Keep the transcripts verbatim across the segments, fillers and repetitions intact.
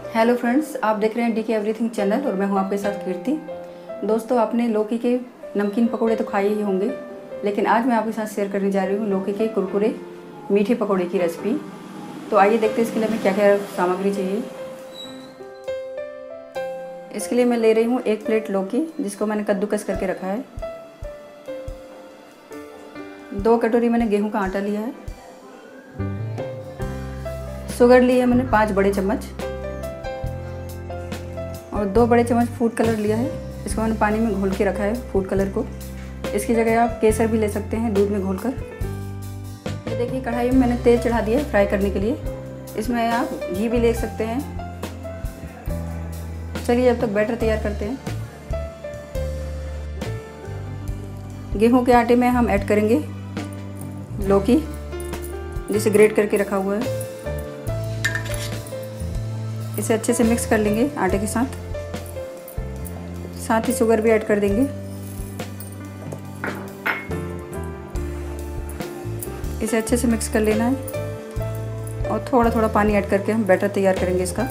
Hello friends, आप देख रहे हैं डी के एवरीथिंग चैनल और मैं हूं आपके साथ कीर्ति। दोस्तों, आपने लौकी के नमकीन पकोड़े तो खाए ही होंगे, लेकिन आज मैं आपके साथ शेयर करने जा रही हूं लौकी के कुरकुरे मीठे पकोड़े की रेसिपी। तो आइए देखते हैं इसके लिए हमें क्या क्या सामग्री चाहिए। इसके लिए मैं ले रही हूँ एक प्लेट लौकी, जिसको मैंने कद्दूकस करके रखा है। दो कटोरी मैंने गेहूं का आटा लिया है। शुगर ली है मैंने पाँच बड़े चम्मच, और दो बड़े चम्मच फूड कलर लिया है। इसको मैंने पानी में घोल के रखा है फूड कलर को। इसकी जगह आप केसर भी ले सकते हैं दूध में घोलकर। ये देखिए, कढ़ाई में मैंने तेल चढ़ा दिया है फ्राई करने के लिए। इसमें आप घी भी ले सकते हैं। चलिए अब तक बैटर तैयार करते हैं। गेहूं के आटे में हम ऐड करेंगे लौकी, जिसे ग्रेट करके रखा हुआ है। इसे अच्छे से मिक्स कर लेंगे आटे के साथ। साथ ही शुगर भी ऐड कर देंगे। इसे अच्छे से मिक्स कर लेना है और थोड़ा थोड़ा पानी ऐड करके हम बैटर तैयार करेंगे इसका।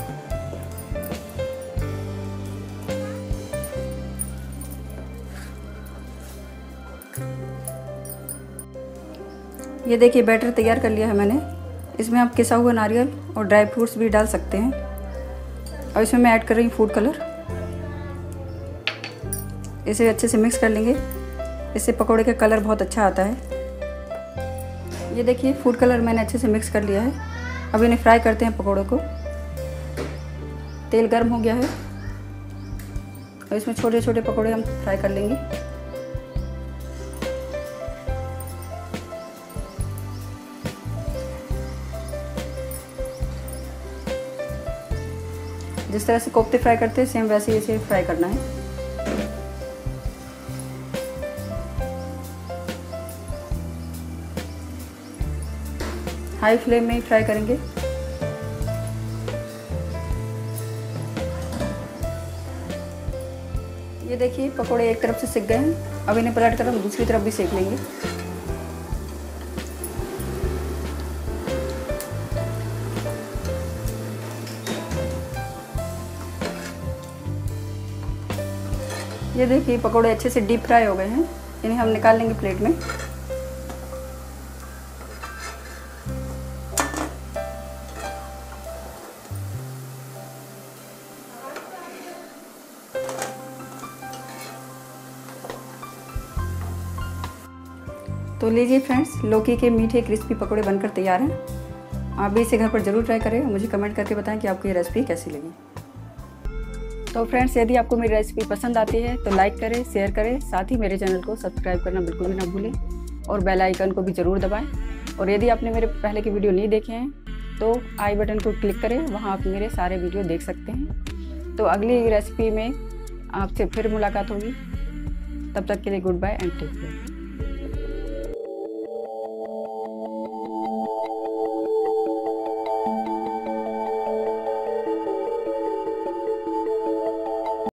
ये देखिए, बैटर तैयार कर लिया है मैंने। इसमें आप किसा हुआ नारियल और ड्राई फ्रूट्स भी डाल सकते हैं। और इसमें मैं ऐड कर रही हूँ फूड कलर। इसे अच्छे से मिक्स कर लेंगे। इससे पकोड़े का कलर बहुत अच्छा आता है। ये देखिए, फूड कलर मैंने अच्छे से मिक्स कर लिया है। अब इन्हें फ्राई करते हैं पकोड़ों को। तेल गर्म हो गया है और इसमें छोटे छोटे पकोड़े हम फ्राई कर लेंगे। जिस तरह से कोफ्ते फ्राई करते हैं, सेम वैसे ही इसे फ्राई करना है। हाई फ्लेम में ही फ्राई करेंगे। ये देखिए, पकोड़े एक तरफ से सिक गए हैं। अब इन्हें पलट कर हम दूसरी तरफ भी सेक लेंगे। ये देखिए, पकोड़े अच्छे से डीप फ्राई हो गए हैं। इन्हें हम निकाल लेंगे प्लेट में। तो लीजिए फ्रेंड्स, लौकी के मीठे क्रिस्पी पकोड़े बनकर तैयार हैं। आप भी इसे घर पर ज़रूर ट्राई करें। मुझे कमेंट करके बताएं कि आपको ये रेसिपी कैसी लगी। तो फ्रेंड्स, यदि आपको मेरी रेसिपी पसंद आती है तो लाइक करें, शेयर करें। साथ ही मेरे चैनल को सब्सक्राइब करना बिल्कुल भी ना भूलें और बेल आइकन को भी ज़रूर दबाएं। और यदि आपने मेरे पहले के वीडियो नहीं देखे हैं तो आई बटन को क्लिक करें, वहाँ आप मेरे सारे वीडियो देख सकते हैं। तो अगली रेसिपी में आपसे फिर मुलाकात होगी। तब तक के लिए goodbye and take care.